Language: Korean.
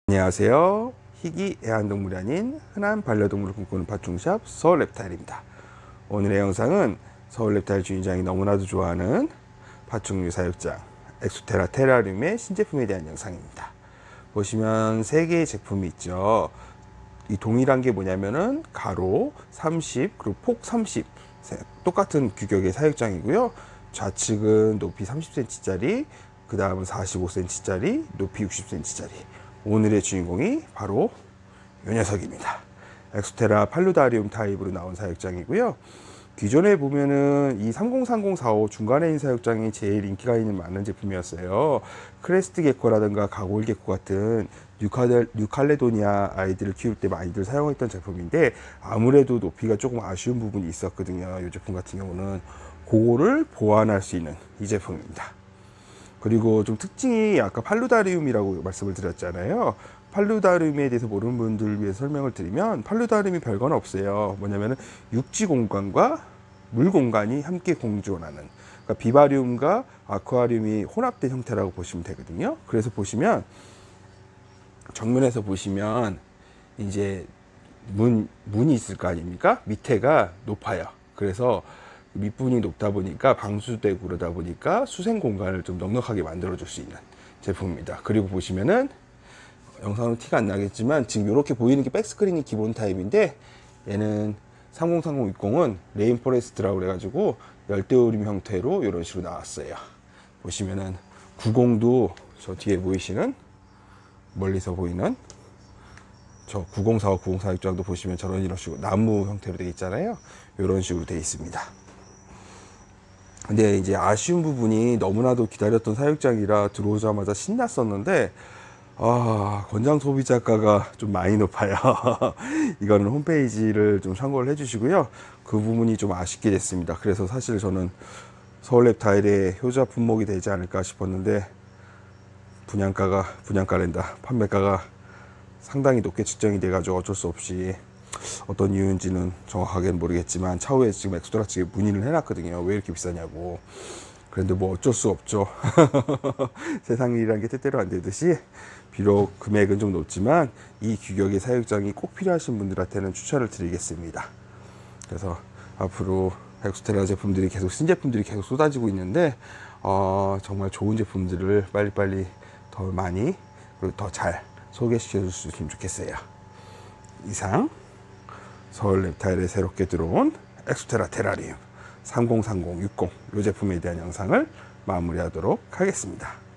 안녕하세요. 희귀 애완동물이 아닌 흔한 반려동물을 꿈꾸는 파충샵 서울랩타일입니다. 오늘의 영상은 서울랩타일 주인장이 너무나도 좋아하는 파충류 사육장 엑소테라 테라리움의 신제품에 대한 영상입니다. 보시면 3개의 제품이 있죠. 이 동일한 게 뭐냐면은 가로 30 그리고 폭 30 똑같은 규격의 사육장이고요. 좌측은 높이 30cm 짜리, 그 다음은 45cm 짜리, 높이 60cm 짜리. 오늘의 주인공이 바로 이 녀석입니다. 엑소테라 팔루다리움 타입으로 나온 사육장이고요. 기존에 보면은 이 303045 중간에 있는 사육장이 제일 인기가 있는 많은 제품이었어요. 크레스트 게코라든가 가골 게코 같은 뉴칼레도니아 아이들을 키울 때 많이들 사용했던 제품인데, 아무래도 높이가 조금 아쉬운 부분이 있었거든요. 이 제품 같은 경우는 그거를 보완할 수 있는 이 제품입니다. 그리고 좀 특징이 아까 팔루다리움이라고 말씀을 드렸잖아요. 팔루다리움에 대해서 모르는 분들을 위해 설명을 드리면, 팔루다리움이 별건 없어요. 뭐냐면은 육지 공간과 물 공간이 함께 공존하는, 그러니까 비바리움과 아쿠아리움이 혼합된 형태라고 보시면 되거든요. 그래서 보시면 정면에서 보시면 이제 문이 있을 거 아닙니까? 밑에가 높아요. 그래서 밑분이 높다 보니까 방수되고 그러다 보니까 수생 공간을 좀 넉넉하게 만들어 줄 수 있는 제품입니다. 그리고 보시면은 영상은 티가 안 나겠지만 지금 이렇게 보이는 게 백스크린이 기본 타입인데, 얘는 303060은 레인포레스트라고 그래가지고 열대우림 형태로 이런 식으로 나왔어요. 보시면은 90도 저 뒤에 보이시는 멀리서 보이는 저 9045, 9046장도 보시면 이런 식으로 나무 형태로 되어 있잖아요. 이런 식으로 되어 있습니다. 근데 이제 아쉬운 부분이, 너무나도 기다렸던 사육장이라 들어오자마자 신났었는데, 권장 소비자가가 좀 많이 높아요. 이거는 홈페이지를 좀 참고를 해주시고요. 그 부분이 좀 아쉽게 됐습니다. 그래서 사실 저는 서울랩타일의 효자 품목이 되지 않을까 싶었는데, 분양가랜다 판매가가 상당히 높게 측정이 돼가지고 어쩔 수 없이, 어떤 이유인지는 정확하게는 모르겠지만 차후에 지금 엑소테라 측에 문의를 해놨거든요. 왜 이렇게 비싸냐고. 그런데 뭐 어쩔 수 없죠. 세상 일이란 게 뜻대로 안 되듯이, 비록 금액은 좀 높지만 이 규격의 사육장이 꼭 필요하신 분들한테는 추천을 드리겠습니다. 그래서 앞으로 엑소테라 제품들이 계속, 신제품들이 계속 쏟아지고 있는데, 정말 좋은 제품들을 빨리빨리 더 많이 그리고 더 잘 소개시켜 줄 수 있으면 좋겠어요. 이상 서울랩타일에 새롭게 들어온 엑소테라 테라리움 303060 이 제품에 대한 영상을 마무리하도록 하겠습니다.